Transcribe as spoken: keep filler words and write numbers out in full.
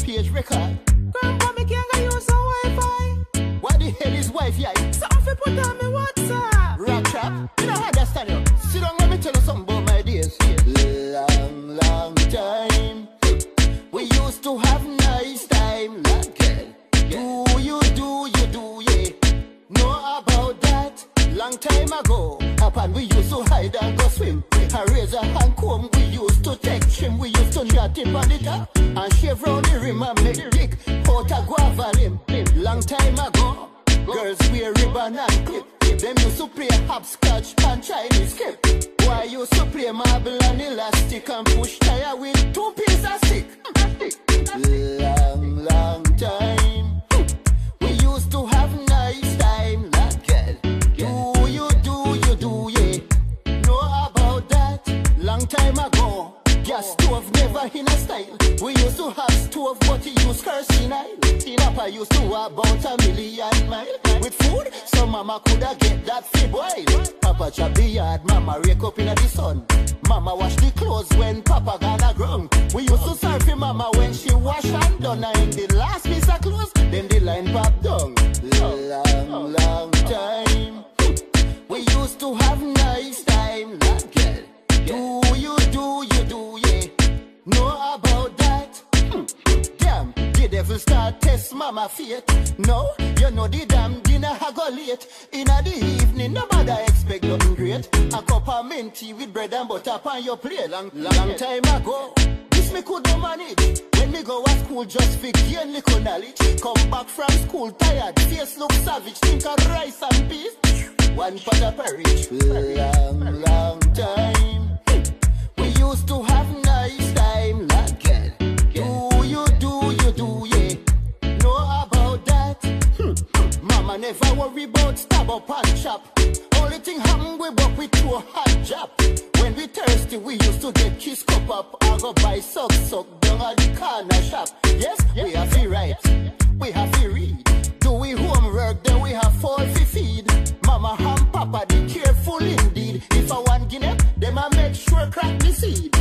page record. Grandpa, me can't go use some Wi-Fi. What the hell is Wi-Fi? So if you put on me WhatsApp. Rock trap? You don't understand you. Sit down, let me tell you something about my days. Long, long time. We used to have nice time, like girl. Do you, do you, do you know about that? Long time ago, upon we used to hide and go swim. A razor and comb, we used to take trim. We used to knot it on the top and shave round the rim and make dick out a guava limb. Long time ago, girls wear ribbon and clip. Them used to play hopscotch and Chinese skip. Why used to play marble and elastic and push tire with two pieces of stick? Long, long time. We used to have nice time, like girl. Do you, do you, do you know about that? Long time ago, gas stove never in a style. We used to have stove, but he used kerosene oil. Papa used to walk about a million mile with food, so mama coulda get that free boil. Papa chop the yard, mama wake up in the sun. Mama wash the clothes when Papa gonna ground. We used to serve for mama when she wash and done. And the last piece of clothes, then the line pop down. Long, long time. We used to have nice time, like girl. Do you, do you, do you know about that? Damn, the devil start test mama fate. No, you know the damn dinner I go late. In the evening, nobody expect nothing great. A cup of mint tea with bread and butter on your plate. Long, long time ago, this me couldn't manage. When me go to school just for gain little knowledge. Come back from school tired, face look savage. Think of rice and peas, one pot of porridge. Long, long time. We used to have nice time, like girl. Do you, do you, do you know about that? Hmm. Mama never worry about stab up and chop. Only thing happen we buck with two hot job. When we thirsty, we used to get kiss cup up. I go buy sock sock down at the corner shop. Yes, we have to write, we have to read. Do we homework, then we have fall to feed. Mama and Papa, they careful indeed. If I want guinea, them I make sure crack the seed.